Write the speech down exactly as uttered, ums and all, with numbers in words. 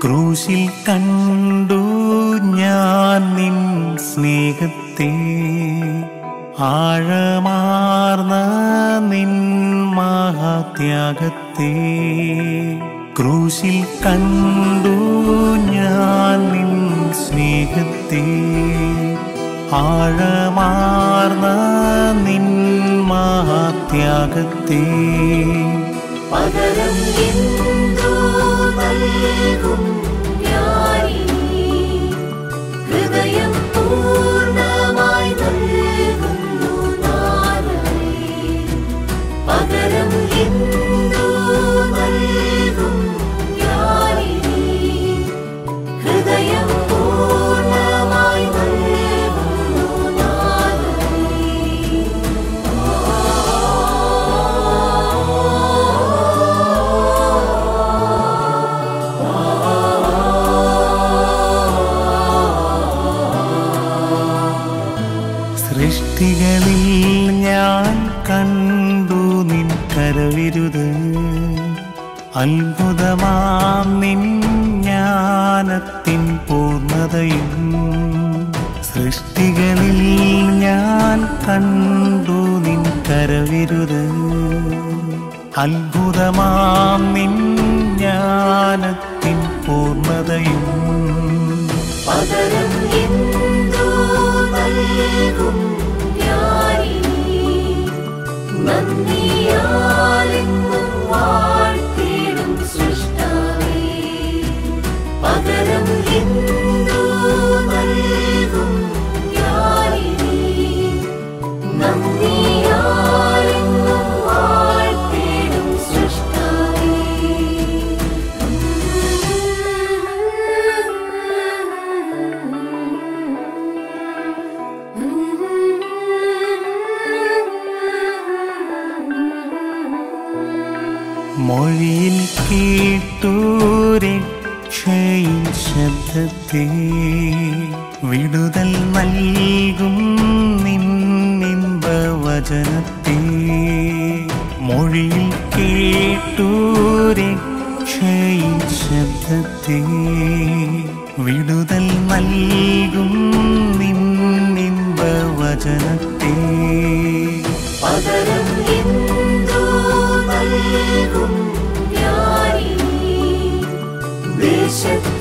ക്രൂശിൽ കണ്ടു ഞാൻ നിൻ സ്നേഹത്തെ, ആഴമാർന്ന നിൻ മഹാത്യാഗത്തെ. ക്രൂശിൽ കണ്ടു ഞാൻ നിൻ സ്നേഹത്തെ, ആഴമാർന്ന നിൻ മഹാത്യാഗത്തെ. പകരം എന്തു നൽകും ഞാനിനി, ഹൃദയം പൂർണ്ണമായി നൽകുന്നു നാഥനേ. പകരം എന്തു നൽകും ഞാനിനി, ഹൃദയം പൂർണ്ണമായി നൽകുന്നു നാഥനേ. സൃഷ്ടികളിൽ ഞാൻ കണ്ടു നിൻ കരവിരുത്, അത്ഭുതമാം നിൻ ജ്ഞാനത്തിൻ പൂർണ്ണതയും. സൃഷ്ടികളിൽ ഞാൻ കണ്ടു നിൻ കരവിരുത്, അത്ഭുതമാം നിൻ ജ്ഞാനത്തിൻ പൂർണ്ണതയും. പകരം എന്തു നൽകും ഞാനിനി, നന്ദിയാലെന്നും വാഴ്ത്തിടും സൃഷ്ടാവേ. പകരം എന്തു നൽകും ഞാനിനി, നന്ദിയാലെന്നും വാഴ്ത്തിടും സൃഷ്ടാവേ. മൊഴിയിൽ കേട്ടു രക്ഷയിൻ ശബ്ദത്തെ, വിടുതൽ നൽകും നിന്നിമ്പവചനത്തെ. മൊഴിയിൽ കേട്ടു രക്ഷയിൻ ശബ്ദത്തെ, വിടുതൽ നൽകും നിന്നിമ്പവചനത്തെ. പകരം എന്തു നൽകും ഞാനിനി, ദേശത്ത്